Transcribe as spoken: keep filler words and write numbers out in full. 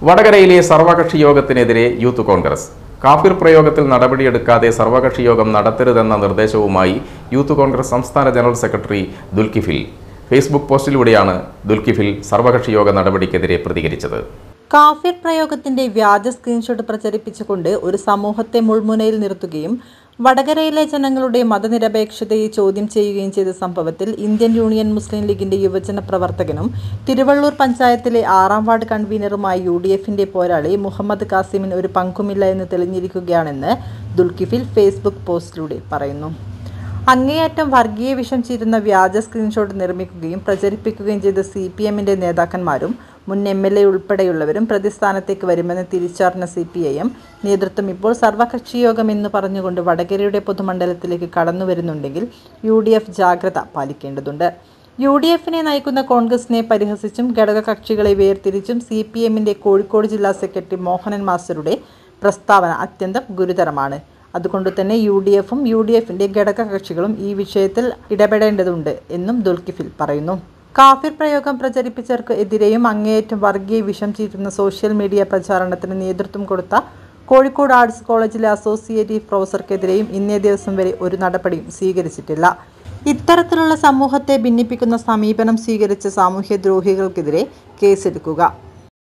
വടകരയിലെ സർവകക്ഷി യോഗത്തിനെതിരെ യൂത്ത് കോൺഗ്രസ്. കാഫിർ പ്രയോഗത്തിൽ നടപടിയെടുക്കാതെ സർവകക്ഷി യോഗം നടത്തരുതെന്ന നിർദ്ദേശവുമായി യൂത്ത് കോൺഗ്രസ് സംസ്ഥാന ജനറൽ സെക്രട്ടറി ദുൽകിഫിൽ ഫേസ്ബുക്ക് പോസ്റ്റിലൂടെയാണ് ദുൽകിഫിൽ സർവകക്ഷി യോഗ നടപടിക്കെതിരെ പ്രതികരിച്ചത്. കാഫിർ പ്രയോഗത്തിന്റെ വ്യാജ സ്ക്രീൻഷോട്ട് പ്രചരിപ്പിച്ചുകൊണ്ട് ഒരു സമൂഹത്തെ മുൾമുനയിൽ നിർത്തുകയും വടകരയിലെ ജനങ്ങളുടെ മതനിരപേക്ഷതയെ ചോദ്യം ചെയ്യുകയും ചെയ്ത സംഭവത്തിൽ ഇന്ത്യൻ യൂണിയൻ മുസ്ലിം ലീഗിന്റെ യുവജന പ്രവർത്തകനും തിരുവള്ളൂർ പഞ്ചായത്തിലെ ആറാം വാർഡ് കൺവീനറുമായ യു ഡി എഫിന്റെ പോരാളി മുഹമ്മദ് കാസിമിന് ഒരു പങ്കുമില്ല എന്ന് തെളിഞ്ഞിരിക്കുകയാണെന്ന് ദുൽകിഫിൽ ഫേസ്ബുക്ക് പോസ്റ്റിലൂടെ പറയുന്നു. അങ്ങേയറ്റം വർഗീയ വിഷം ചീരുന്ന വ്യാജ സ്ക്രീൻഷോട്ട് നിർമ്മിക്കുകയും പ്രചരിപ്പിക്കുകയും ചെയ്ത സി പി എമ്മിന്റെ നേതാക്കന്മാരും മുൻ എം എൽ എ ഉൾപ്പെടെയുള്ളവരും പ്രതിസ്ഥാനത്തേക്ക് വരുമെന്ന് തിരിച്ചറിഞ്ഞ സി പി ഐ എം നേതൃത്വം ഇപ്പോൾ സർവകക്ഷി യോഗം എന്ന് പറഞ്ഞുകൊണ്ട് വടകരയുടെ പൊതുമണ്ഡലത്തിലേക്ക് കടന്നു വരുന്നുണ്ടെങ്കിൽ യു ഡി എഫ് ജാഗ്രത പാലിക്കേണ്ടതുണ്ട്. യു ഡി എഫിനെ നയിക്കുന്ന കോൺഗ്രസിനെ പരിഹസിച്ചും ഘടകകക്ഷികളെ വേർതിരിച്ചും സി പി എമ്മിന്റെ കോഴിക്കോട് ജില്ലാ സെക്രട്ടറി മോഹനൻ മാസ്റ്ററുടെ പ്രസ്താവന അത്യന്തം ഗുരുതരമാണ്. അതുകൊണ്ട് തന്നെ യു ഡി എഫും യു ഡി എഫിന്റെ ഘടകകക്ഷികളും ഈ വിഷയത്തിൽ ഇടപെടേണ്ടതുണ്ട് എന്നും ദുൽകിഫിൽ പറയുന്നു. കാഫിർ പ്രയോഗം പ്രചരിപ്പിച്ചവർക്ക് എതിരെയും അങ്ങേയറ്റം വർഗീയ വിഷം ചീറ്റുന്ന സോഷ്യൽ മീഡിയ പ്രചാരണത്തിന് നേതൃത്വം കൊടുത്ത കോഴിക്കോട് ആർട്സ് കോളേജിലെ അസോസിയേറ്റ് പ്രൊഫസർക്കെതിരെയും ഇന്നേ ദിവസം വരെ ഒരു നടപടിയും സ്വീകരിച്ചിട്ടില്ല. ഇത്തരത്തിലുള്ള സമൂഹത്തെ ഭിന്നിപ്പിക്കുന്ന സമീപനം സ്വീകരിച്ച സാമൂഹ്യദ്രോഹികൾക്കെതിരെ കേസെടുക്കുക.